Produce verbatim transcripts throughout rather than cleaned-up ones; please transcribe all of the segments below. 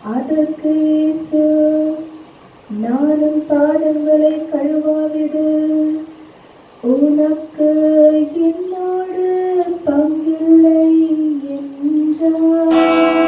அதற்கு இயேசு, நானும் பாதங்களை கழுவாவிடு, உனக்கு என்னோடு பங்கில்லை என்றார்.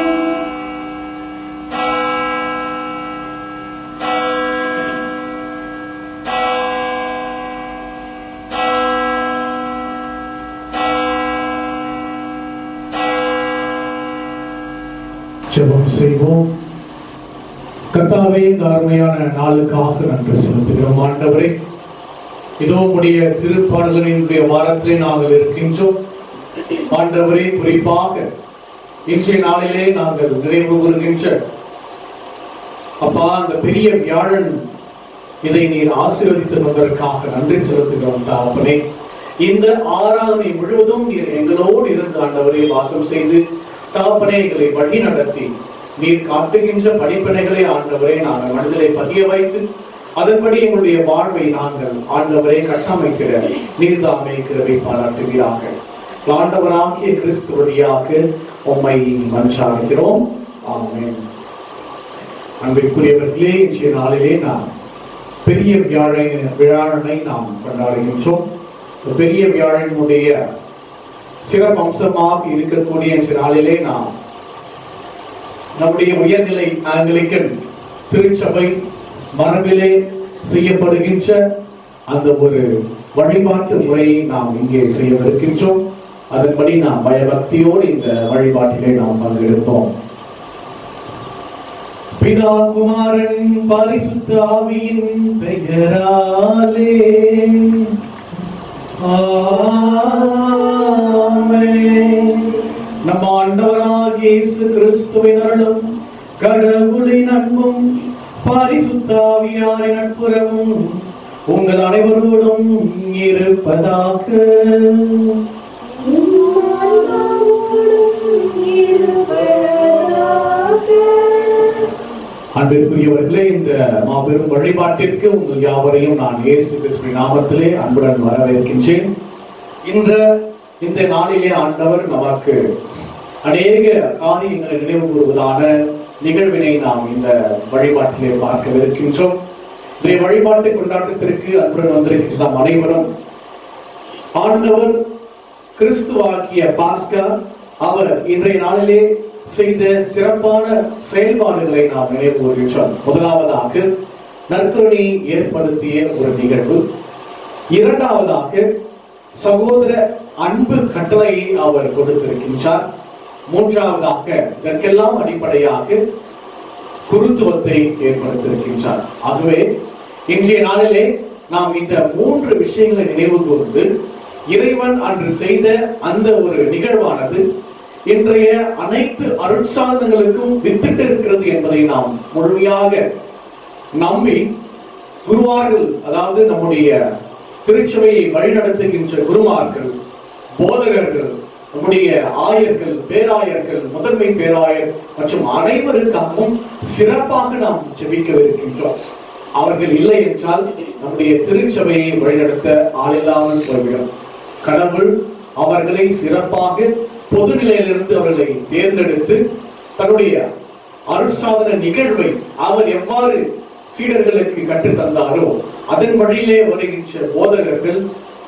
ஜெபம் செய்வோம். கர்த்தாவே, இந்த அருமையான நாளுக்காக நன்றி செலுத்துகிறோம். ஆண்டவரே, இதோ உடைய திருப்பாடலினுடைய வாரத்திலே நாங்கள் இருக்கின்றோம். ஆண்டவரே, குறிப்பாக இன்றைய நாளிலே நாங்கள் நினைவு கூறுகின்ற அப்பா அந்த பெரிய வியாழன், இதை நீர் ஆசீர்வதித்து வந்ததற்காக நன்றி செலுத்துகிறோம். தாப்பனே, இந்த ஆராதனை முழுவதும் நீர் எங்களோடு இருந்து ஆண்டவரே வாசம் செய்து தாப்பனே எங்களை வழி நடத்தி நீர் காட்டுகின்ற படிப்பினைகளை ஆண்டவரே நாங்கள் மனதிலே பதிய வைத்து அதன்படி எங்களுடைய வாழ்வை நாங்கள் ஆண்டவரை கட்டமைக்கிற நீர்தாமை கிருபை பாராட்டுவீராக. ஆண்டவராகிய கிறிஸ்து வழியாக உம்மை மன்றாடுகிறோம். ஆமென். அன்பிற்குரியவர்களே, இன்றைய நாளிலே நாம் பெரிய வியாழனை விழாவினை நாம் கொண்டாடுகின்றோம். பெரிய வியாழனுடைய சிறப்பம்சமாக இருக்கக்கூடிய இன்றைய நாளிலே நாம் நம்முடைய உயர்நிலை ஆங்கிலிக்கன் திருச்சபை மரபிலே செய்யப்படுகின்ற அந்த ஒரு வழிபாட்டு முறையை நாம் இங்கே செய்யவிருக்கின்றோம். அதன்படி நாம் பயபக்தியோடு இந்த வழிபாட்டிலே நாம் பங்கெடுப்போம். பிதா குமாரன் பரிசுத்த ஆவியின் பெயராலே ஆமென். நம் ஆண்டவராகிய இயேசு கிறிஸ்துவின் அருளும் கடவுளின் அன்பும் பரிசுத்த ஆவியாரின் நட்புறவும் உங்கள் அனைவரோடும் இருப்பதாக. அன்பிற்குரியவர்களே, இந்த மாபெரும் வழிபாட்டிற்கு உங்கள் யாவரையும் நான் இயேசு கிறிஸ்துவின் நாமத்திலே அன்புடன் வரவேற்கின்றேன். இன்ற இந்த நாளிலே ஆண்டவர் நமக்கு அநேக காரியங்களை நினைவு கூறுவதான நிகழ்வினை நாம் இந்த வழிபாட்டிலே பார்க்கவிருக்கின்றோம். இந்த வழிபாட்டு கொண்டாட்டத்திற்கு அன்புடன் வந்திருக்கின்ற நாம் அனைவரும் ஆண்டவர் கிறிஸ்துவாகிய பாஸ்கா அவர் இன்றைய நாளிலே செய்த சிறப்பான செயல்பாடுகளை நாம் நினைவு கூறுகின்றோம். முதலாவதாக நற்கருணை ஏற்படுத்திய ஒரு நிகழ்வு. இரண்டாவதாக சகோதர அன்பு கட்டளையை அவர் கொடுத்திருக்கின்றார். மூன்றாவதாக இதற்கெல்லாம் அடிப்படையாக குருத்துவத்தை ஏற்படுத்தியிருக்கின்றார். ஆகவே இன்றைய நாளிலே நாம் இந்த மூன்று விஷயங்களை நினைவு கூர்ந்து இறைவன் அன்று செய்த அந்த ஒரு நிகழ்வானது இன்றைய அனைத்து அருட்சாதனங்களுக்கும் வித்திட்டு இருக்கிறது என்பதை நாம் முழுமையாக நம்பி குருவார்கள், அதாவது நம்முடைய திருச்சபையை வழிநடத்துகின்ற குருமார்கள், போதகர்கள், நம்முடைய ஆயர்கள், பேராயர்கள், முதன்மை பேராயர் மற்றும் அனைவருக்காகவும் சிறப்பாக நாம் ஜெபிக்கவிருக்கின்றோம். அவர்கள் இல்லை என்றால் நம்முடைய திருச்சபையை வழிநடத்த ஆளில்லாமல் போய்விடும். கடவுள் அவர்களை சிறப்பாக பொது நிலையிலிருந்து அவர்களை தேர்ந்தெடுத்து தன்னுடைய அருட்சாதன நிகழ்வை அவர் எவ்வாறு சீடர்களுக்கு கற்றுத் தந்தாரோ அதன் வழியிலே வருகின்ற போதகர்கள்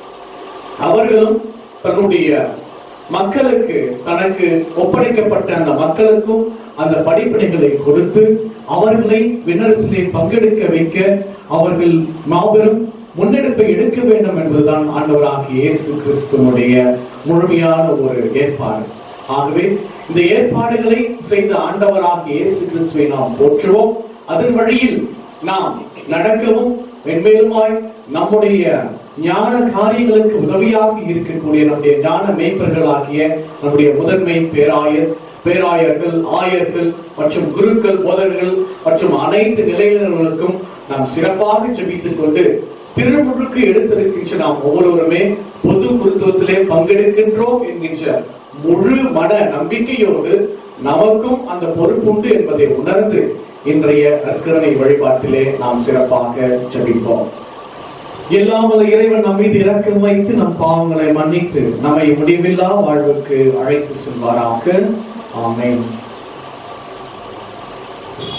அவர்களும் தன்னுடைய மக்களுக்கு தனக்கு ஒப்படைக்கப்பட்ட அந்த மக்களுக்கும் அந்த படிப்பினைகளை கொடுத்து அவர்களை விண்ணரசிலே பங்கெடுக்க வைக்க அவர்கள் மாபெரும் முன்னெடுப்பை எடுக்க வேண்டும் என்பதுதான் ஆண்டவராகிய இயேசு கிறிஸ்துவனுடைய முழுமையான ஒரு ஏற்பாடு. ஆகவே இந்த ஏற்பாடுகளை செய்த ஆண்டவராகிய இயேசு கிறிஸ்துவை நாம் போற்றுவோம். அதன் வழியில் நாம் நடக்கவும் மென்மேலுமாய் நம்முடைய ஞான காரியங்களுக்கு உதவியாக இருக்கக்கூடிய நம்முடைய ஞான மேய்ப்பர்களாகிய நம்முடைய முதன்மை பேராயர், பேராயர்கள், ஆயர்கள் மற்றும் குருக்கள், போதகர்கள் மற்றும் அனைத்து நிலையினர்களுக்கும் நாம் சிறப்பாக ஜெபித்துக் கொண்டு திருமுழுக்கு எடுத்திருக்கின்ற நாம் ஒவ்வொருவருமே பொது குருத்துவத்திலே பங்கெடுக்கின்றோம் என்கின்ற முழு மன நம்பிக்கையோடு நமக்கும் அந்த பொறுப்புண்டு என்பதை உணர்ந்து இன்றைய நற்கருணை வழிபாட்டிலே நாம் சிறப்பாக ஜெபிப்போம். எல்லாம் வல்ல இறைவன் நம் மீது இரக்கம் வைத்து நம் பாவங்களை மன்னித்து நம்மை முடிவில்லா வாழ்வுக்கு அழைத்து செல்வாராக. ஆமென்.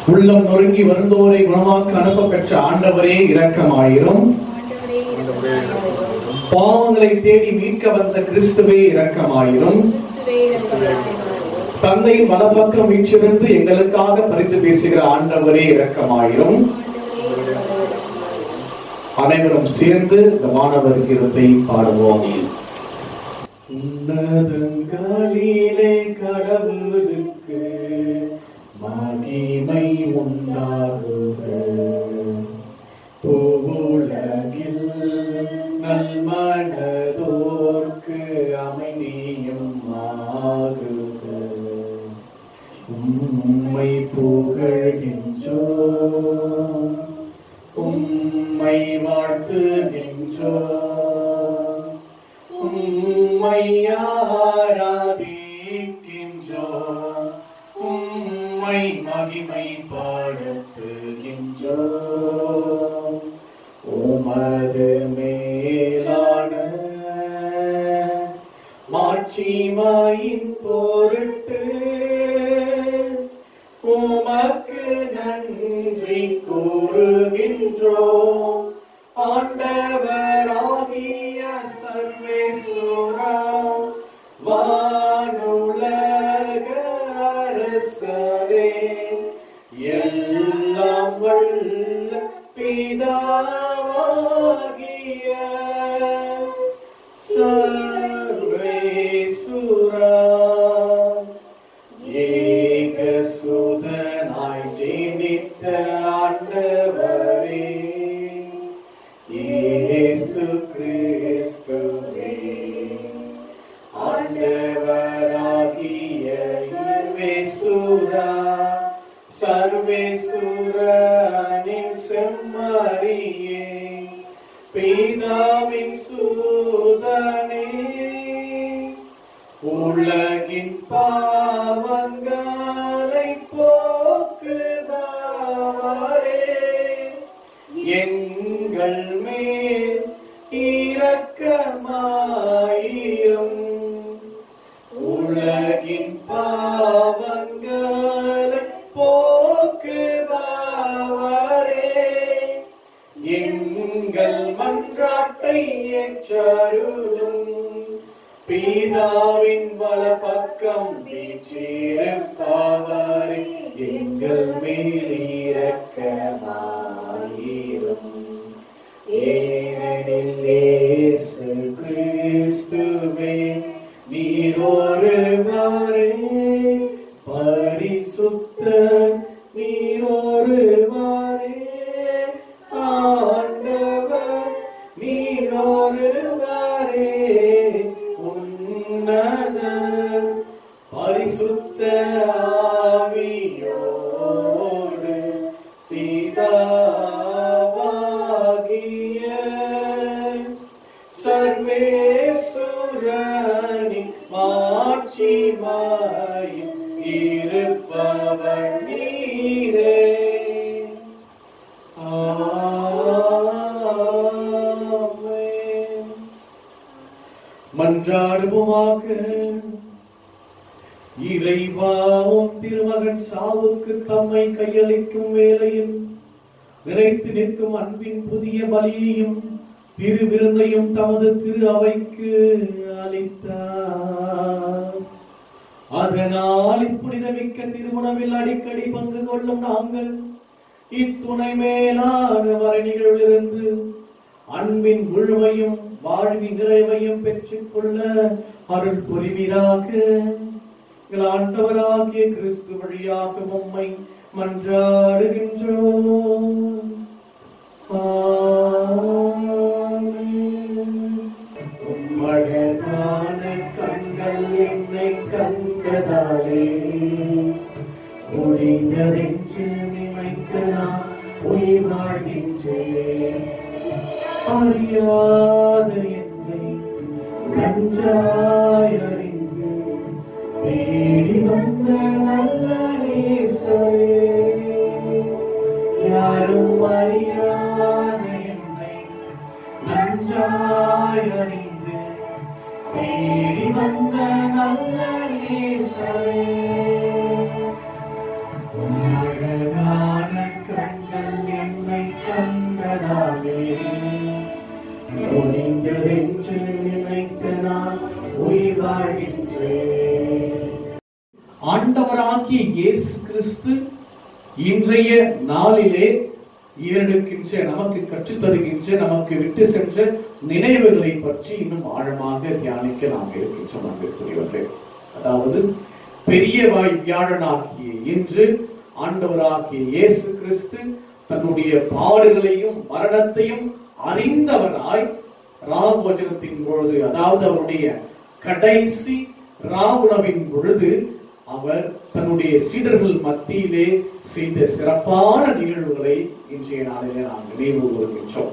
உள்ளம் நொறுங்கி வருந்தோரை குணமாக்க அனுப்ப பெற்ற ஆண்டவரே இரக்கமாயிரும். பாவங்களை தேடி மீட்க வந்த கிறிஸ்துவே இரக்கமாயிரும். தந்தையின் வலப்பக்கம் வீற்றிருந்து எங்களுக்காக பரிந்து பேசுகிற ஆண்டவரே இரக்கமாயிரும். அனைவரும் சேர்ந்து இந்த மாணவர் கீதத்தை பாடுவோம். உன்னதங்களிலே கடவுளுக்கு மகிமை உண்டாகுக, பூவுலகில் நல்மனதோர்க்கு அமைதியும் ஆகுக. உம்மை புகழ்கின்றோம், உம்மை வாழ்த்துகின்றோம், உம்மை ஆராதிக்கின்றோம், உம்மை மகிமைப்படுத்துகின்றோம். உமது மேலான மாட்சிமையின் பொருட்டு உமக்கு நன்றி கூறுகின்றோம். ஆண்டவராகிய சர்வேஸ்வரா, வானுலக அரசரே, எல்லாம் வல்ல பிதாவாகிய சர்வேஸ்வரா, ஏகசுதனாய் ஜீவித்த ஆண்டவரே, இயேசு கிறிஸ்துவே, ஆண்டவராகிய சர்வேஸ்வரா, சர்வேஸ்வரனின் செம்மறியே, பிதாவின் சூதனே, உலகின் பாவங்களை போக்குபவரே, எங்கள் மேல் இரக்கமாயிரும். உலகின் பாவங்களை போக்குபவரே, எங்கள் மன்றாட்டை ஏற்றருளும். பிதாவின் வலப்பக்கம் வீற்றிருப்பவரே, எங்கள் மேல் இரக்கமாயிரும். ஏனெனில் இயேசு கிறிஸ்துவே, நீர் ஒருவரே பரிசுத்தர், நீர் ஒருவரே ஆண்டவர், நீர் ஒருவரே உன்னத பரிசுத்த ஆவியோடு பிதாவாகிய சர்வேஸ்வரனின் மாட்சிமையில் இருப்பவர் நீரே. ஆமென். மன்றாடுவோமாக. இறைவா, உம் திருமகன் சாவுக்கு தம்மை கையளிக்கும் வேளையில் நிலைத்து நிற்கும் அன்பின் புதிய பலியையும் திரு விருந்தையும் தமது திரு அவைக்கு அளித்தார். அதனால் இப்புனிதமிக்க திருமணவில் அடிக்கடி பங்கு கொள்ளும் நாங்கள் இத்துணை மேலான மரணிகளிலிருந்து அன்பின் முழுமையும் வாழ்வின் நிறைவையும் பெற்றுக் கொள்ள அருள் புரிவீராக. எங்கள் ஆண்டவராகிய கிறிஸ்து வழியாக உம்மை மன்றாடுகின்றோம். உம்மழகான கண்கள் என்னை கண்டதாலே முடிந்ததென்று நினைக்க நான் உயிர் வாழ்கின்றேன். அறியாத என்னை நன்றாய் அறிந்து தேடி வந்த நல்ல நேசரே, யாரும் அறியாத என்னை நன்றாய் அறிந்து தேடி வந்த நல்ல நேசரே, உம்மழகான ஆண்டவராகிய இயேசு கிறிஸ்து இன்றைய நாளிலே ஏறெடுக்கின்ற, நமக்கு கற்றுத் தருகின்ற, நமக்கு விட்டு சென்ற நினைவுகளை பற்றி இன்னும் ஆழமாக தியானிக்க நாம் இருக்கின்றோம் அன்பிற்குரியவர்களே. அதாவது பெரிய வியாழனாகிய இன்று ஆண்டவராகிய இயேசு கிறிஸ்து தன்னுடைய பாடுகளையும் மரணத்தையும் அறிந்தவராய் ராவச்சனத்தின் பொழுது, அதாவது அவருடைய கடைசி ராவுணவின் பொழுது அவர் தன்னுடைய சீடர்கள் மத்தியிலே செய்த சிறப்பான நிகழ்வுகளை இன்றைய நாளிலே நாம் நினைவு கூறுகின்றோம்.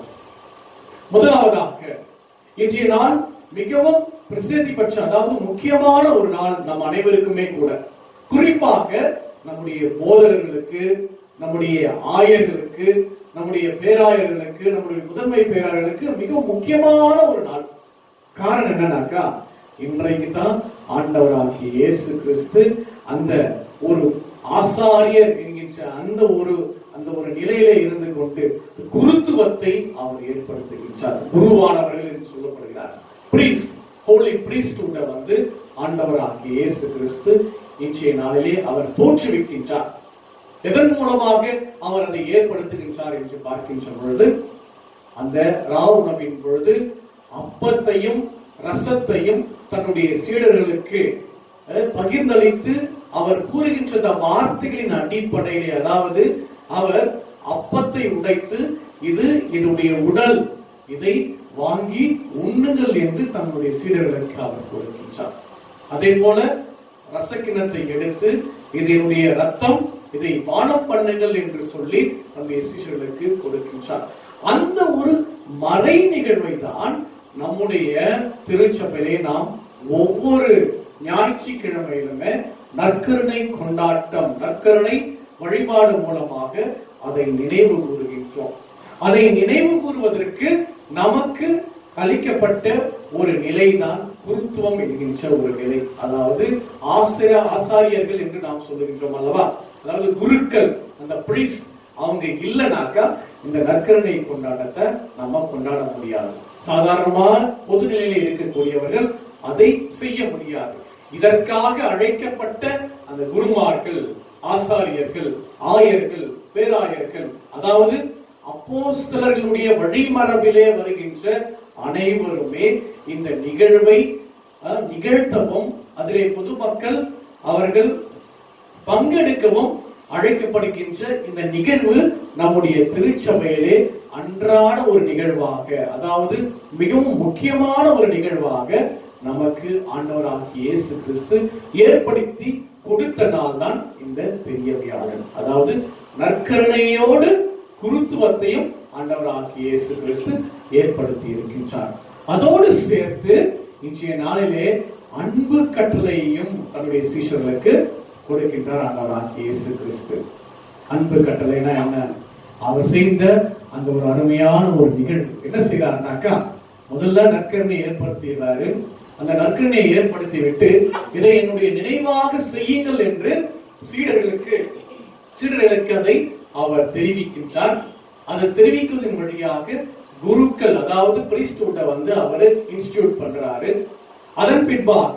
முதலாவதாக இன்றைய நாள் மிகவும் பிரசித்தி பெற்ற, அதாவது முக்கியமான ஒரு நாள் நம் அனைவருக்குமே கூட. குறிப்பாக நம்முடைய போதகர்களுக்கு, நம்முடைய ஆயர்களுக்கு, நம்முடைய பேராயர்களுக்கு, நம்முடைய முதன்மை பேராயர்களுக்கு மிகவும் முக்கியமான ஒரு நாள். காரணம் என்னன்னாக்கா, இன்றைக்கு தான் ஆண்டவராகிய இயேசு கிறிஸ்து அந்த ஒரு ஆசாரியர் என்கின்ற அந்த ஒரு அந்த ஒரு நிலையிலே இருந்து கொண்டு குருத்துவத்தை அவர் ஏற்படுத்துகின்றார். குருவானவர்கள் என்று சொல்லப்படுகிறார். பிரீஸ்ட், ஹோலி பிரீஸ்ட்ஹுட் வந்து ஆண்டவராகிய இயேசு கிறிஸ்து இன்றைய நாளிலே அவர் தோற்றுவிக்கின்றார். எதன் மூலமாக அவர் அதை ஏற்படுத்துகின்றார் என்று பார்க்கின்ற பொழுது, அந்த ராவுணவின் பொழுது அப்பத்தையும் ரசத்தையும் தன்னுடைய சீடர்களுக்கு பகிர்ந்தளித்து அவர் கூறுகின்ற வார்த்தைகளின் அடிப்படையிலே, அதாவது அவர் அப்பத்தை உடைத்து இது என்னுடைய உடல், இதை வாங்கி உண்ணுங்கள் என்று தன்னுடைய சீடர்களுக்கு அவர் கொடுக்கின்றார். அதே போல ரசக்கிணத்தை எடுத்து இது என்னுடைய ரத்தம், இதை பானம் பண்ணுங்கள் என்று சொல்லி தன்னுடைய சீடர்களுக்கு கொடுக்கின்றார். அந்த ஒரு மறை நிகழ்வை தான் நம்முடைய திருச்சபையிலே நாம் ஒவ்வொரு ஞாயிற்றுக்கிழமையிலுமே நற்கருணை கொண்டாட்டம், நற்கருணை வழிபாடு மூலமாக அதை நினைவு கூறுகின்றோம். அதை நினைவு கூறுவதற்கு நமக்கு அளிக்கப்பட்ட ஒரு நிலைதான் குருத்துவம் என்கின்ற ஒரு நிலை. அதாவது ஆசிரிய ஆசாரியர்கள் என்று நாம் சொல்லுகின்றோம் அல்லவா? அதாவது குருக்கள், அந்த பிரீஸ்ட், அவங்க இல்லைனாக்கா இந்த நற்கருணை கொண்டாட்டத்தை நம்ம கொண்டாட முடியாது. சாதாரணமாக பொது நிலையில் இருக்கக்கூடியவர்கள் அதை செய்ய முடியாது. இதற்காக அழைக்கப்பட்ட அந்த குருமார்கள், ஆசாரியர்கள், ஆயர்கள், பேராயர்கள், அதாவது அப்போஸ்தலர்களுடைய வழிமரபிலே வருகின்ற அனைவருமே இந்த நிகழ்வை நிகழ்த்தவும் அதிலே பொதுமக்கள் அவர்கள் பங்கெடுக்கவும் அழைக்கப்படுகின்ற இந்த நிகழ்வு நம்முடைய திருச்சபையிலே அன்றாட ஒரு நிகழ்வாக, அதாவது மிகவும் முக்கியமான ஒரு நிகழ்வாக நமக்கு ஆண்டவராகிய இயேசு கிறிஸ்து ஏற்படுத்தி கொடுத்த நாள் தான் இந்த பெரிய வியாழன். அதாவது நற்கருணையோடு குருத்துவத்தையும் ஆண்டவராகிய இயேசு கிறிஸ்து ஏற்படுத்தி இருக்கின்றார். அதோடு சேர்த்து இன்றைய நாளிலே அன்பு கட்டளையையும் தன்னுடைய சீஷர்களுக்கு கொடுக்கின்றார் ஆண்டவராகிய இயேசு கிறிஸ்து. அன்பு கட்டளைனா என்ன? அவர் செய்த அந்த ஒரு அருமையான ஒரு நிகழ்வு என்ன செய்யறாருனாக்கா, முதல்ல நற்கருணையை ஏற்படுத்திடுறாரு. அந்த நற்கருணையை ஏற்படுத்தி விட்டு இதை என்னுடைய நினைவாக செய்யுங்கள் என்று சீடர்களுக்கு சீடர்களுக்கு அதை அவர் தெரிவிக்கின்றார். அதை தெரிவிப்பதன் வழியாக குருக்கள், அதாவது பிரீஸ்ட்ஹுட்டை வந்து அவர் இன்ஸ்டிடியூட் பண்றாரு. அதன் பின்பாக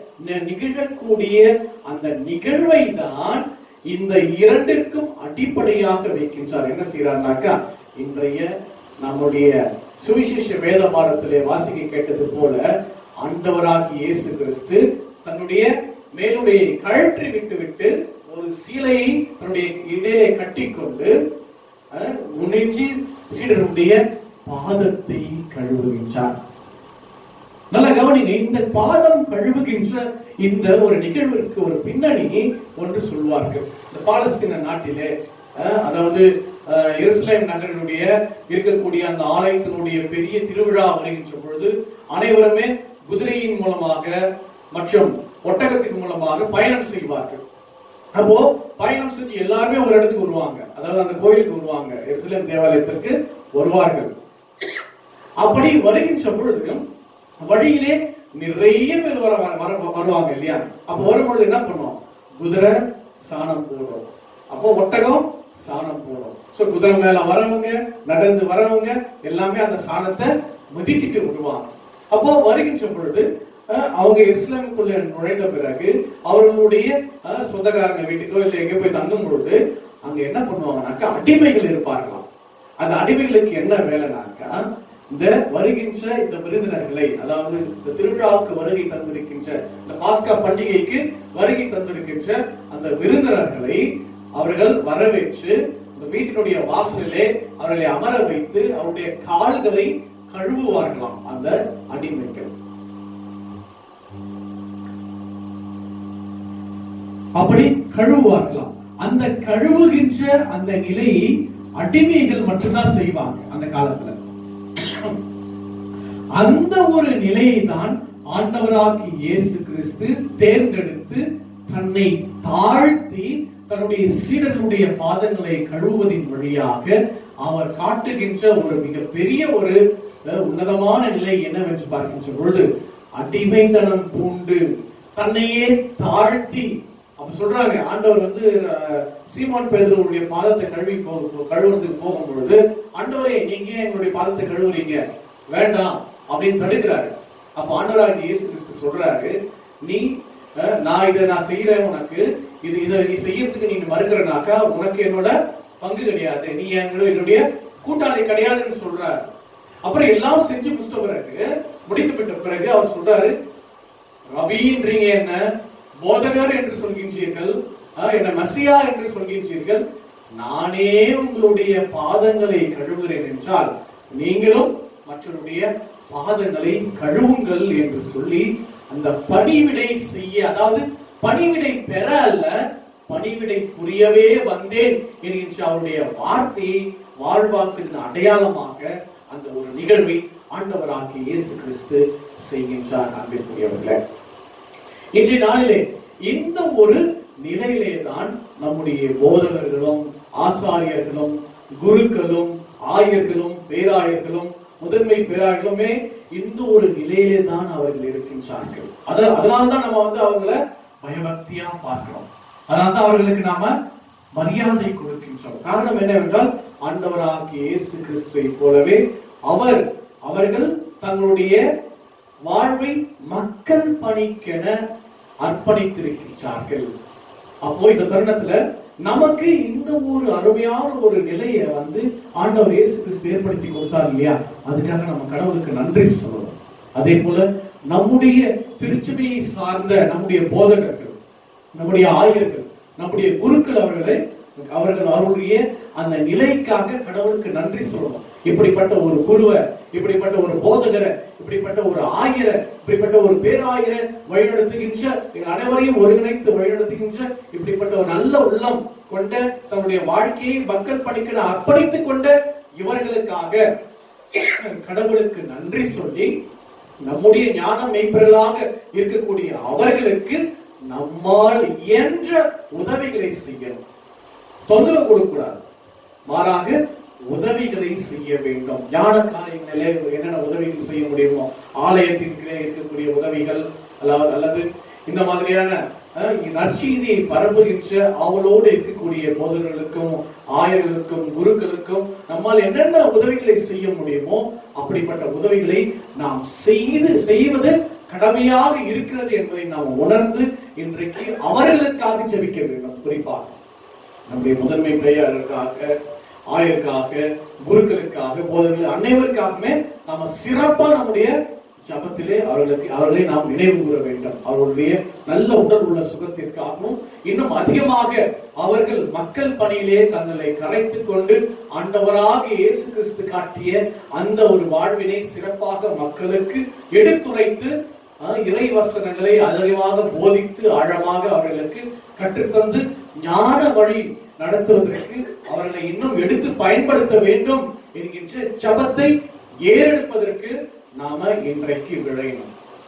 நிகழக்கூடிய அந்த நிகழ்வை தான் இந்த இரண்டிற்கும் அடிப்படையாக வைக்கின்றார். என்ன செய்யறாருனாக்கா, இன்றைய நம்முடைய சுவிசேஷ வேத பாடத்திலே வாசிக்க கேட்டது போல ஆண்டவராகிய இயேசு கிறிஸ்து தன்னுடைய மேலுடையை கழற்றி விட்டு விட்டு ஒரு சீலையை தன்னுடைய இடையிலே கட்டிக்கொண்டு உணிஞ்சி சீடருடைய பாதத்தை கழுவுகின்றார். நல்ல கவனிங்க, இந்த பாதம் கழுவுகின்ற இந்த ஒரு நிகழ்விற்கு ஒரு பின்னணி ஒன்று சொல்வார்கள். இந்த பாலஸ்தீன நாட்டிலே, அதாவது எருசலேம் நகரினுடைய இருக்கக்கூடிய அந்த ஆலயத்தினுடைய பெரிய திருவிழா வருகின்ற பொழுது அனைவருமே குதிரையின் மூலமாக மற்றும் ஒட்டகத்தின் மூலமாக பயணம் செய்வார்கள். அப்போ பயணம் செஞ்சு எல்லாருமே ஒரு இடத்துக்கு வருவாங்க, அதாவது அந்த கோயிலுக்கு வருவாங்க, எருசலேம் தேவாலயத்திற்கு வருவார்கள். அப்படி வருகின்ற பொழுது வழியிலே நிறைய பேர் வர வருவாங்க இல்லையா? அப்ப வரும்பொழுது என்ன பண்ணுவோம்? குதிரை சாணம் போடும், அப்போ ஒட்டகம் சாணம் போடும். சோ குதிரை மேல வரவங்க, நடந்து வரவங்க எல்லாமே அந்த சாணத்தை மிதிச்சுட்டு விடுவாங்க. அப்போ வருகின்ற பொழுது அவங்க எருசலேமுக்குள்ள நுழைந்த பிறகு அவர்களுடைய சொந்தக்காரங்க வீட்டுக்கோ இல்லை எங்க போய் தங்கும் பொழுது அங்க என்ன பண்ணுவாங்கனாக்கா அடிமைகள் இருப்பார்களாம். அந்த அடிமைகளுக்கு என்ன வேலைனாக்கா இந்த வருகின்ற இந்த விருந்தினர்களை, அதாவது இந்த திருவிழாவுக்கு வருகை தந்திருக்கின்ற இந்த பாஸ்கா பண்டிகைக்கு வருகை தந்திருக்கின்ற அந்த விருந்தினர்களை அவர்கள் வரவேற்று இந்த வீட்டினுடைய வாசலிலே அவர்களை அமர வைத்து அவருடைய கால்களை கழுவுவார்களாம் அந்த அடிமைகள். அப்படி கழுவுவார்களாம். அந்த கழுவுகின்ற அந்த நிலையை அடிமைகள் மட்டும்தான் செய்வாங்க அந்த காலத்துல. அந்த ஒரு நிலையை தான் ஆண்டவராகிய இயேசு கிறிஸ்து தேர்ந்தெடுத்து தன்னை தாழ்த்தி தன்னுடைய சீடர்களுடைய பாதங்களை கழுவுவதின் வழியாக அவர் காட்டுகின்ற ஒரு மிகப்பெரிய ஒரு உன்னதமான நிலை என்னவென்று பார்க்கின்ற பொழுது, அடிமைத்தனம் பூண்டு தன்னையே தாழ்த்தி. அப்ப சொல்றாங்க, ஆண்டவர் வந்து சீமோன் பேதுருவுடைய பாதத்தை கழுவி கழுவுறதுக்கு போகும் பொழுது, ஆண்டவரே நீங்க என்னுடைய பாதத்தை கழுவுறீங்க, வேண்டாம் அப்படின்னு தடுக்கிறாரு. அப்ப ஆண்டவராகிய இயேசு கிறிஸ்து சொல்றாரு, நீ நான் இதை நான் செய்யறேன், உனக்கு இது இதை நீ செய்யறதுக்கு நீங்க மறுக்கிறனாக்கா உனக்கு என்னோட பங்கு கிடையாது, நீ என்னுடைய கூட்டாளி கிடையாதுன்னு சொல்றாரு. அப்புறம் எல்லாம் செஞ்சு முடிச்ச பிறகு முடித்து விட்ட பிறகு அவர் சொல்றாரு, ரபின்றீங்க, என்ன போதகர் என்று சொல்கின்றீர்கள், என்ன மசியா என்று சொல்கின்றீர்கள், நானே உங்களுடைய பாதங்களை கழுவுகிறேன் என்றால் நீங்களும் மற்றவருடைய பாதங்களை கழுவுங்கள் என்று சொல்லி அந்த பணிவிடை செய்ய, அதாவது பணிவிடை பெற அல்ல, பணிவிடை புரியவே வந்தேன் என்கின்ற அவருடைய வார்த்தையை வாழ்வாக்கு அடையாளமாக அந்த ஒரு நிகழ்வை ஆண்டவராகிய இயேசு கிறிஸ்து செய்கின்றார். அன்பிற்குரியவர்களே, இன்றைய நாளிலே இந்த ஒரு நிலையிலே தான் நம்முடைய போதகர்களும் ஆசாரியர்களும் குருக்களும் ஆயர்களும் பேராயர்களும் முதன்மை பேராயர்களுமே இந்த ஒரு நிலையிலே தான் அவர்கள் இருக்கின்றார்கள். அதனால்தான் நம்ம வந்து அவங்களை பயபக்தியா பார்க்கிறோம், அதனால்தான் அவர்களுக்கு நாம மரியாதை கொடுக்கின்றோம். காரணம் என்னவென்றால் ஆண்டவராகிய இயேசு கிறிஸ்துவை போலவே அவர் அவர்கள் தங்களுடைய வாழ்வை மக்கள் பணிக்கென அர்ப்பணித்திருக்கிறார்கள். அப்போ இந்த தருணத்துல நமக்கு இந்த ஒரு அருமையான ஒரு நிலையை வந்து ஆண்டவர் இயேசு கிறிஸ்து ஏற்படுத்தி கொடுத்தார் இல்லையா, அதுக்காக நம்ம கடவுளுக்கு நன்றி சொல்லணும். அதே போல நம்முடைய திருச்சபையை சார்ந்த நம்முடைய போதகர்கள், நம்முடைய ஆயர்கள், நம்முடைய குருக்கள் அவர்களை அவர்கள் அவருடைய அந்த நிலைக்காக கடவுளுக்கு நன்றி சொல்லணும். இப்படிப்பட்ட ஒரு குருவை, இப்படிப்பட்ட ஒரு போதகரை, இப்படிப்பட்ட ஒரு ஆயரை, இப்படிப்பட்ட ஒரு பேராயரை வழிநடத்துகின்ற, அனைவரையும் ஒருங்கிணைத்து வழிநடத்துகின்ற இப்படிப்பட்ட ஒரு நல்ல உள்ளம் கொண்ட, தன்னுடைய வாழ்க்கையை மக்கள் பணிக்க அர்ப்பணித்துக் கொண்ட இவர்களுக்காக கடவுளுக்கு நன்றி சொல்லி நம்முடைய ஞான மெய்ப்பொருளாக இருக்கக்கூடிய அவர்களுக்கு நம்மால் இயன்ற உதவிகளை செய்யணும். தொந்தரவு கொடுக்கூடாது, மாறாக உதவிகளை செய்ய வேண்டும். ஞான காரியங்களிலே என்னென்ன உதவிகள் செய்ய முடியுமோ, ஆலயத்திற்கே இருக்கக்கூடிய உதவிகள் அல்லது இந்த மாதிரியான நற்செய்தியை பரப்புகின்ற அவளோடு இருக்கக்கூடிய போதகர்களுக்கும் ஆயர்களுக்கும் குருக்களுக்கும் நம்மால் என்னென்ன உதவிகளை செய்ய முடியுமோ அப்படிப்பட்ட உதவிகளை நாம் செய்து செய்வது கடமையாக இருக்கிறது என்பதை நாம் உணர்ந்து இன்றைக்கு அவர்களுக்காக ஜெபிக்க வேண்டும். குறிப்பாக நம்முடைய முதன்மை பெயருக்காக, ஆயருக்காக, குருக்களுக்காக, போதகர்கள் அனைவருக்காகவே நாம சிறப்பா நம்முடைய ஜபத்திலே அவர்களுக்கு அவர்களை நாம் நினைவு கூற வேண்டும். அவர்களுடைய நல்ல உடல் உள்ள சுகத்திற்காகவும் இன்னும் அதிகமாக அவர்கள் மக்கள் பணியிலே தங்களை கரைத்துக் கொண்டு ஆண்டவராக இயேசு கிறிஸ்து காட்டிய அந்த ஒரு வாழ்வினை சிறப்பாக மக்களுக்கு எடுத்துரைத்து இறை வசனங்களை அதிகமாக போதித்து ஆழமாக அவர்களுக்கு கற்றுத்தந்து ஞான வழி நடத்துவதற்கு அவர்களை இன்னும் எடுத்து பயன்படுத்த வேண்டும் என்கின்ற ஜபத்தை ஏறெடுப்பதற்கு நாம இன்றைக்கு விளையணும்.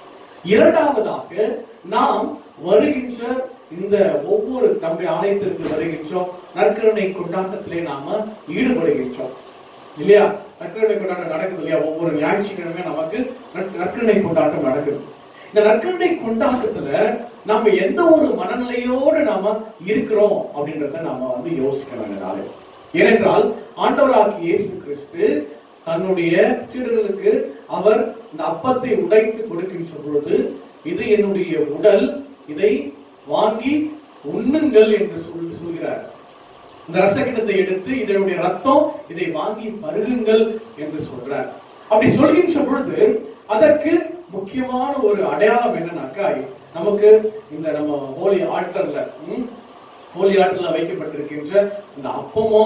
இரண்டாவதாக, நாம் வருகின்ற இந்த ஒவ்வொரு நம்முடைய ஆலயத்திற்கு வருகின்றோம், நற்கருணை கொண்டாட்டத்திலே நாம ஈடுபடுகின்றோம் இல்லையா? நற்கருணை கொண்டாட்டம் நடக்குது இல்லையா? ஒவ்வொரு ஞாயிற்றுக்கிழமை நமக்கு நற்கருணை கொண்டாட்டம் நடக்குது. இந்த நற்கருணை கொண்டாட்டத்துல நம்ம எந்த ஒரு மனநிலையோடு நாம இருக்கிறோம் அப்படின்றத நாம வந்து யோசிக்கணும். ஏனென்றால் ஆண்டவராகிய இயேசு கிறிஸ்து தன்னுடைய சீடர்களுக்கு அவர் இந்த அப்பத்தை உடைத்து கொடுக்கின்ற பொழுது இது என்னுடைய உடல், இதை வாங்கி உண்ணுங்கள் என்று சொல்லி சொல்கிறார். இந்த ரசகிண்ணத்தை எடுத்து இதனுடைய ரத்தம், இதை வாங்கி பருகுங்கள் என்று சொல்றார். அப்படி சொல்கின்ற பொழுது அதற்கு முக்கியமான ஒரு அடையாளம் என்னன்னாக்கா, நமக்கு இந்த நம்ம ஹோலி ஆல்டர்ல ஹோலி ஆல்டர்ல வைக்கப்பட்டிருக்கின்ற இந்த அப்பமோ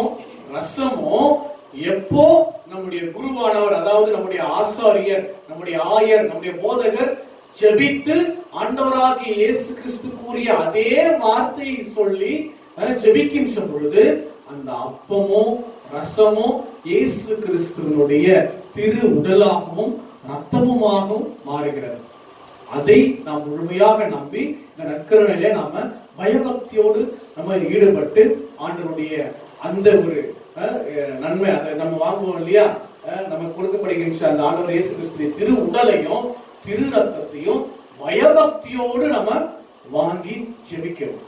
ரசமோ எப்போ நம்முடைய குருவானவர், அதாவது நம்முடைய ஆசாரியர், நம்முடைய ஆயர், நம்முடைய போதகர் ஜெபித்து ஆண்டவராகிய இயேசு கிறிஸ்து கூறிய அதே வார்த்தையை சொல்லி ஜெபிக்கின்ற பொழுது அந்த அப்பமோ ரசமோ இயேசு கிறிஸ்துவனுடைய திரு உடலாகவும் ரத்தமுமாகவும் மாறுகிறது. அதை நாம் முழுமையாக நம்பி இந்த நற்கருணையில நாம பயபக்தியோடு நம்ம ஈடுபட்டு ஆண்டவருடைய அந்த ஒரு நன்மை, அதை நம்ம வாங்குவோம் இல்லையா, நமக்கு கொடுக்கப்படுகின்ற அந்த ஆண்டவர் இயேசு கிறிஸ்துவின் திரு உடலையும் திரு ரத்தத்தையும் பயபக்தியோடு நம்ம வாங்கி ஜெபிக்கிறோம்.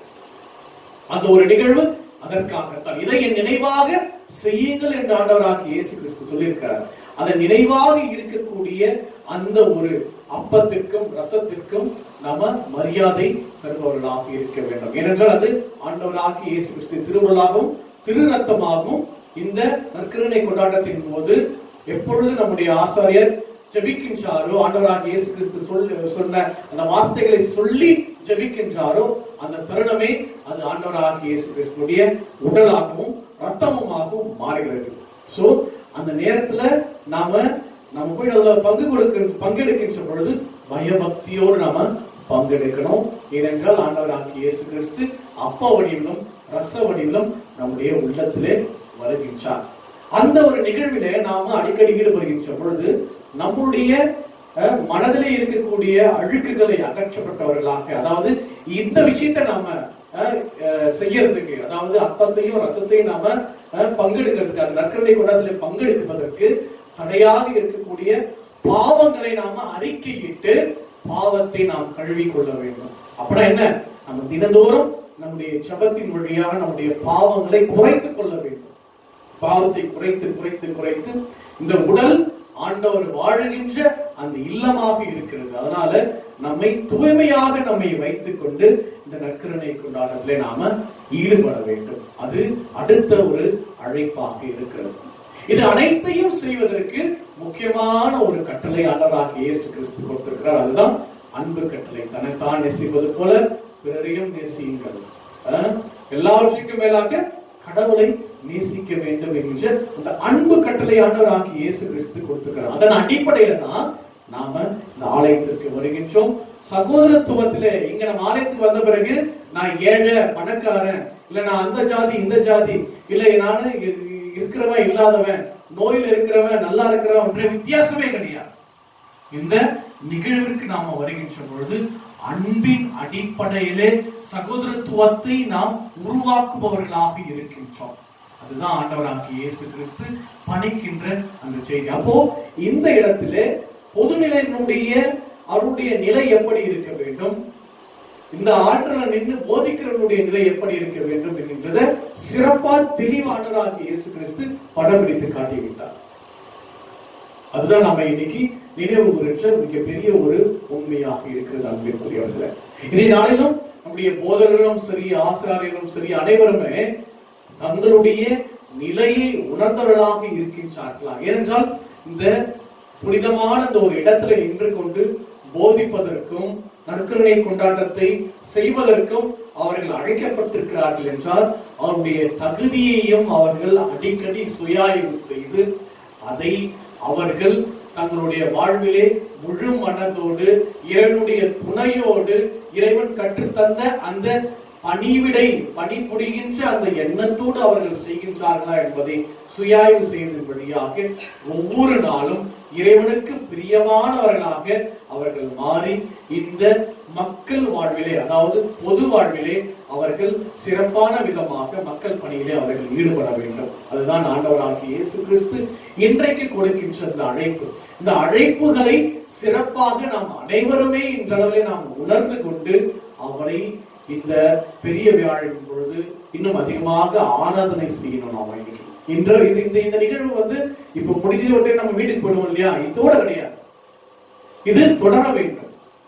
அந்த ஒரு நிகழ்வு அதற்காகத்தான். இதை என் நினைவாக செய்யுங்கள் என்று ஆண்டவராகிய இயேசு கிறிஸ்து சொல்லியிருக்கிறார். அந்த நினைவாக இருக்கக்கூடிய அந்த ஒரு அப்பத்திற்கும் ரசத்திற்கும் நாம மரியாதை தருபவர்களாக இருக்க வேண்டும். ஏனென்றால் அது ஆண்டவராகிய இயேசு கிறிஸ்து திருவுருளாகவும் திரு ரத்தமாகவும் இந்த நற்கருணை கொண்டாட்டத்தின் போது எப்பொழுது நம்முடைய ஆசாரியர் ஜெபிக்கின்றாரோ, ஆண்டவராகிய இயேசு கிறிஸ்து சொல்ல சொன்ன அந்த வார்த்தைகளை சொல்லி ஜெபிக்கின்றாரோ அந்த தருணமே அது ஆண்டவராகிய இயேசு கிறிஸ்துடைய உடலாகவும் ரத்தமுமாகவும் மாறுகிறது. சோ அந்த நேரத்துல நாம நம்ம போய் அதுல பங்கு கொடுக்க பங்கெடுக்கின்ற பொழுது பயபக்தியோடு நாம பங்கெடுக்கணும். ஏனென்றால் ஆண்டவராகிய இயேசு கிறிஸ்து அப்ப வடிவிலும் ரச வடிவிலும் நம்முடைய உள்ளத்திலே வருகின்றார். அந்த ஒரு நிகழ்விலே நாம அடிக்கடி ஈடுபடுகின்ற பொழுது நம்முடைய மனதிலே இருக்கக்கூடிய அழுக்குகளை அகற்றப்பட்டவர்களாக, அதாவது இந்த விஷயத்தை நாம செய்யறதுக்கு, அதாவது அப்பத்தையும் ரசத்தையும் நாம பங்கெடுக்கிறதுக்கு, அந்த நற்கருணை கொண்டாட்டத்திலே பங்கெடுப்பதற்கு தடையாக இருக்கக்கூடிய பாவங்களை நாம அறிக்கையிட்டு பாவத்தை நாம் கழுவி கொள்ள வேண்டும். அப்படின்னா என்ன, நம்ம தினந்தோறும் நம்முடைய ஜெபத்தின் வழியாக நம்முடைய பாவங்களை குறைத்துக் கொள்ள வேண்டும். பாவத்தை குறைத்து குறைத்து குறைத்து இந்த உடல் ஆண்டவர் வாழுகின்ற அந்த இல்லமாக இருக்கிறது. அதனால நம்மை தூய்மையாக நம்மை வைத்துக் கொண்டு இந்த நற்கருணை கொண்டாட்டத்திலே நாம ஈடுபட வேண்டும். அது அடுத்த ஒரு அழைப்பாக இருக்கிறது. இது அனைத்தையும் செய்வதற்கு முக்கியமான ஒரு கட்டளை ஆண்டவராகிய இயேசு கிறிஸ்து கொடுத்திருக்கிறார். அதுதான் அன்பு கட்டளை. தன்னைத்தான் நேசிப்பது போல பிறரையும் நேசியுங்கள். எல்லாவற்றுக்கும் மேலாக கடவுளை நேசிக்க வேண்டும் என்கின்ற அந்த அன்பு கட்டளை ஆண்டவராகிய இயேசு கிறிஸ்து கொடுத்திருக்கிறார். அதன் அடிப்படையில தான் நாம இந்த ஆலயத்திற்கு வருகின்றோம். சகோதரத்துவத்திலே இங்க நம்ம ஆலயத்துக்கு வந்த பிறகு நான் ஏழை பணக்காரன், இல்ல நான் அந்த ஜாதி இந்த ஜாதி, இல்ல நானு இருக்கிறவன் இல்லாதவன், நோயில் இருக்கிறவன் நல்லா இருக்கிறவன் வித்தியாசமே கிடையாது. இந்த நிகழ்விற்கு நாம வருகின்ற பொழுது அன்பின் அடிப்படையிலே சகோதரத்துவத்தை நாம் உருவாக்குபவர்களாக இருக்கின்றோம். அதுதான் ஆண்டவராகிய இயேசு கிறிஸ்து பணிக்கின்ற அந்த செய்தி. அப்போ இந்த இடத்திலே பொதுநிலையினுடைய அவருடைய நிலை எப்படி இருக்க வேண்டும், இந்த ஆற்றல நின்று போதிக்கிறவனுடைய நிலை எப்படி இருக்க வேண்டும் என்கின்றத சிறப்பா தெளிவானவராகிய இயேசு கிறிஸ்து படம் பிடித்து காட்டிவிட்டார். அதுதான் நாம இன்னைக்கு நினைவு குறித்த மிகப்பெரிய ஒரு உண்மையாக இருக்கிறது அன்பிற்குரியவர்களே. இதை நாளிலும் நம்முடைய போதகர்களும் சரி, ஆசிரியர்களும் சரி, அனைவருமே தங்களுடைய நிலையை உணர்ந்தவர்களாக இருக்கின்றார்களா? ஏனென்றால் இந்த புனிதமான இந்த ஒரு இடத்துல நின்று கொண்டு போதிப்பதற்கும் நற்கருணை கொண்டாட்டத்தை செய்வதற்கும் அவர்கள் அழைக்கப்பட்டிருக்கிறார்கள் என்றால் அவருடைய தகுதியையும் அவர்கள் அடிக்கடி சுயாய்வு செய்து அதை அவர்கள் தங்களுடைய வாழ்விலே முழு மனதோடு இறைவனுடைய துணையோடு இறைவன் கற்றுத்தந்த அந்த பணிவிடை பணிபுரிகின்ற அந்த எண்ணத்தோடு அவர்கள் செய்கின்றார்களா என்பதை சுயாய்வு செய்வதன் வழியாக ஒவ்வொரு நாளும் இறைவனுக்கு பிரியமானவர்களாக அவர்கள் மாறி இந்த மக்கள் வாழ்விலே, அதாவது பொது வாழ்விலே அவர்கள் சிறப்பான விதமாக மக்கள் பணியிலே அவர்கள் ஈடுபட வேண்டும். அதுதான் ஆண்டவராகிய இயேசு கிறிஸ்து இன்றைக்கு கொடுக்கின்ற இந்த அழைப்பு. இந்த அழைப்புகளை சிறப்பாக நாம் அனைவருமே இன்றளவிலே நாம் உணர்ந்து கொண்டு அவரை இந்த பெரிய வியாழன் பொழுது இன்னும் அதிகமாக ஆராதனை செய்யணும். நாம இன்னைக்கு இன்று இந்த இந்த நிகழ்வு வந்து இப்ப முடிஞ்ச உடனே நம்ம வீட்டுக்கு போயிடுவோம் இல்லையா? இதோட கிடையாது, இது தொடர வேண்டும்.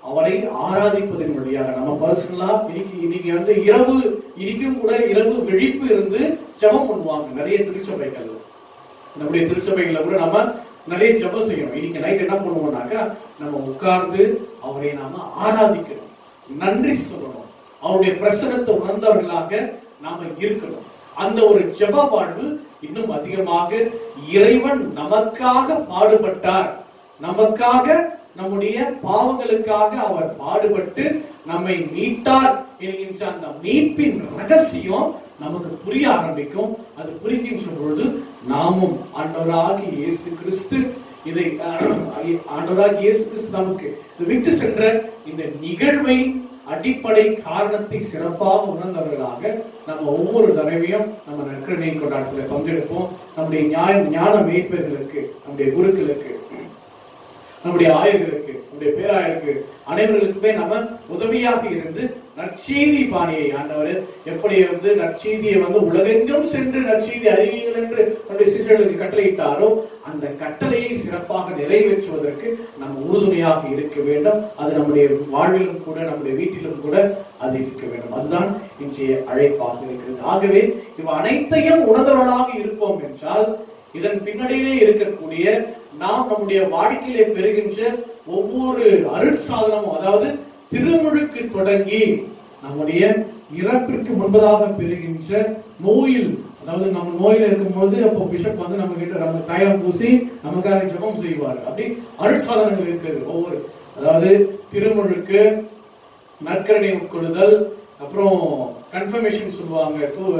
அவரை ஆராதிப்பதன் வழியாக நம்ம பர்சனலா இன்னைக்கு இன்னைக்கு வந்து இரவு இன்னைக்கும் கூட இரவு விழிப்பு இருந்து ஜெபம் பண்ணுவாங்க நிறைய திருச்சபைகள். நம்முடைய திருச்சபைகளை கூட நம்ம நிறைய ஜெபம் செய்யணும். இன்னைக்கு நைட் என்ன பண்ணுவோம்னாக்கா நம்ம உட்கார்ந்து அவரை நாம ஆராதிக்கணும், நன்றி சொல்லணும், அவருடைய பிரசனத்தை உணர்ந்தவர்களாக நாம இருக்கணும். அந்த ஒரு ஜெப வாழ்வு இன்னும் அதிகமாக இறைவன் நமக்காக பாடுபட்டார், நமக்காக நம்முடைய பாவங்களுக்காக அவர் பாடுபட்டு நம்மை மீட்டார் என்கின்ற அந்த மீட்பின் ரகசியம் நமக்கு புரிய ஆரம்பிக்கும். அது புரிகின்ற பொழுது நாமும் ஆண்டவராகிய இயேசு கிறிஸ்து இதை ஆண்டவராகிய இயேசு கிறிஸ்து நமக்கு விட்டு சென்ற இந்த நிகழ்வை அடிப்படை காரணத்தை சிறப்பாக உணர்ந்தவர்களாக நம்ம ஒவ்வொரு தடவையும் நம்ம நற்கருணை கொண்டாட்டத்தில் பங்கெடுப்போம். நம்முடைய ஞான ஞான மேய்ப்பர்களுக்கு, நம்முடைய குருக்களுக்கு, நம்முடைய ஆயர்களுக்கு, நம்முடைய பேராயருக்கு அனைவர்களுக்குமே நம்ம உதவியாக இருந்து நற்செய்தி பாணியை ஆண்டவர் எப்படி வந்து நற்செய்தியை வந்து உலகெங்கும் சென்று நற்செய்தி அறிவியுங்கள் என்று நம்முடைய சிஷ்யர்களுக்கு கட்டளையிட்டாரோ அந்த கட்டளையை சிறப்பாக நிறைவேற்றுவதற்கு நம்ம உறுதுணையாக இருக்க வேண்டும். அது நம்முடைய வாழ்விலும் கூட நம்முடைய வீட்டிலும் கூட அது இருக்க வேண்டும். அதுதான் இன்றைய அழைப்பாக இருக்கிறது. ஆகவே இவ அனைத்தையும் உணர்ந்தவர்களாக இருப்போம் என்றால் இதன் பின்னணியிலே இருக்கக்கூடிய நாம் நம்முடைய வாழ்க்கையிலே பெறுகின்ற ஒவ்வொரு அருட்சாதனமும், அதாவது திருமுழுக்கு தொடங்கி நம்முடைய இறப்பிற்கு முன்பதாக பெறுகின்ற நோயில், அதாவது நம்ம நோயில இருக்கும்போது அப்போ பிஷப் வந்து நம்ம கிட்ட நம்ம தைலம் பூசி நமக்காக ஜெபம் செய்வார். அப்படி அருட்சாதனங்கள் இருக்கிறது ஒவ்வொரு, அதாவது திருமுழுக்கு, நற்கருணை உட்கொள்ளுதல், அப்புறம் கன்ஃபர்மேஷன் சொல்லுவாங்க,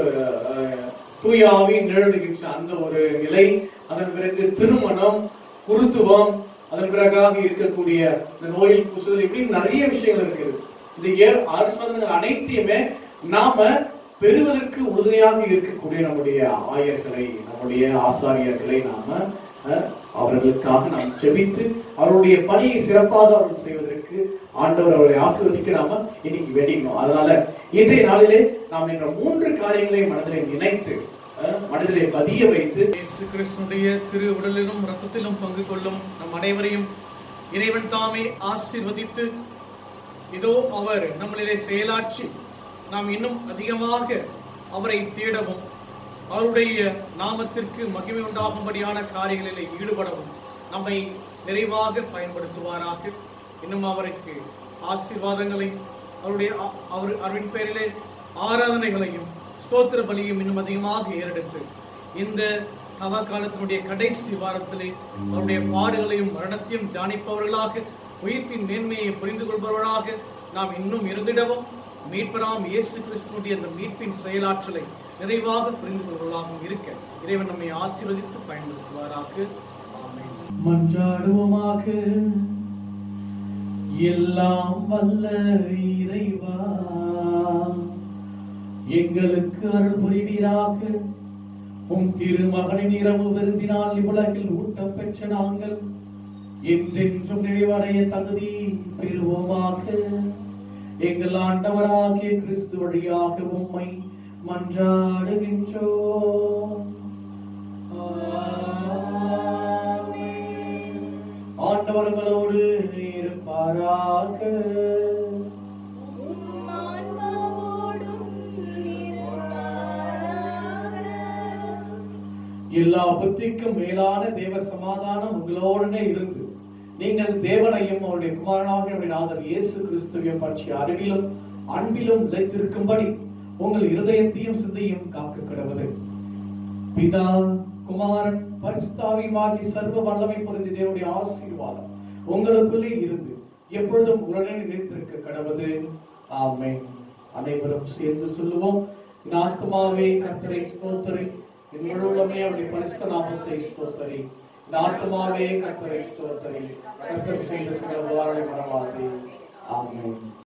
தூயாவி நிழலுகின்ற அந்த ஒரு நிலை, அதன் பிறகு திருமணம், குருத்துவம், அதன் பிறகாக இருக்கக்கூடிய இந்த நோயில் பூசுதல், இப்படி நிறைய விஷயங்கள் இருக்குது. இந்த ஏழு ஆறு சாதனங்கள் அனைத்தையுமே நாம பெறுவதற்கு உறுதுணையாக இருக்கக்கூடிய நம்முடைய ஆயர்களை, நம்முடைய ஆசாரியர்களை நாம அவர்களுக்காக நாம் செபித்து அவருடைய பணியை சிறப்பாக அவர்கள் செய்வதற்கு ஆண்டவர் அவர்களை ஆசீர்வதிக்க நாம இன்னைக்கு வேண்டிக்கணும். அதனால இன்றைய நாளிலே நாம் என்ற மூன்று காரியங்களை மனதிலே நினைத்து மனதிலே பதிய வைத்து இயேசு கிறிஸ்துடைய திரு உடலிலும் இரத்தத்திலும் பங்கு கொள்ளும் நம் அனைவரையும் இறைவன் தாமே ஆசீர்வதித்து இதோ அவர் நம்மளிலே செயலாற்றி நாம் இன்னும் அதிகமாக அவரை தேடவும் அவருடைய நாமத்திற்கு மகிமை உண்டாகும்படியான காரியங்களில் ஈடுபடவும் நம்மை நிறைவாக பயன்படுத்துவாராக. இன்னும் அவருக்கு ஆசீர்வாதங்களை, அவருடைய அவர் அவரின் பெயரிலே ஆராதனைகளையும் ஸ்தோத்திர பலியும் இன்னும் அதிகமாக ஏறெடுத்து இந்த தவ காலத்தினுடைய கடைசி வாரத்திலே அவருடைய பாடுகளையும் மரணத்தையும் தியானிப்பவர்களாக, உயிர்ப்பின் மேன்மையை புரிந்து கொள்பவர்களாக நாம் இன்னும் இருந்திடவும் மீட்பராம் இயேசு கிறிஸ்துவினுடைய அந்த மீட்பின் செயலாற்றலை நிறைவாக புரிந்து கொள்வதாகவும் இருக்க இறைவன் நம்மை ஆசீர்வதித்து பயன்படுத்துவாராக. ஆமென். மன்றாடுவோமாக. எல்லாம் வல்ல இறைவா, எங்களுக்கு அருள் புரிவீராக. உம் திருமகனின் இரவு விருந்தினால் இவ்வுலகில் ஊட்டம் பெற்ற நாங்கள் என்றென்றும் நிறைவடைய தகுதி பெறுவோமாக. எங்கள் ஆண்டவராகிய கிறிஸ்து வழியாக உம்மை மன்றாடுகின்றோம். ஆண்டவர்களோடு இருப்பாராக. எல்லா புத்திக்கும் மேலான தேவ சமாதானம் உங்களோடனே இருந்து நீங்கள் தேவனையும் அவருடைய குமாரனாகிய நாதர் இயேசு கிறிஸ்துவையும் பற்றிய அறிவிலும் அன்பிலும் நிலைத்திருக்கும்படி உங்கள் இருதயத்தையும் சிந்தையும் காக்க கடவுது. பிதா, குமாரன், பரிசுத்தாவியுமாகிய சர்வ வல்லமை பொருந்தி தேவனுடைய ஆசீர்வாதம் உங்களுக்குள்ளே இருந்து எப்பொழுதும் உடனே நிலைத்திருக்க கடவுது. ஆமென். அனைவரும் சேர்ந்து சொல்லுவோம். ஆத்துமாவே கர்த்தரை ஸ்தோத்திரி, என்னுள்ளமே அவருடைய பரிசுத்த நாமத்தை ஸ்தோத்திரி. ஆத்துமாவே கர்த்தரை ஸ்தோத்திரி, கர்த்தர் செய்த சகல உபகாரங்களை மறவாதே. ஆமென்.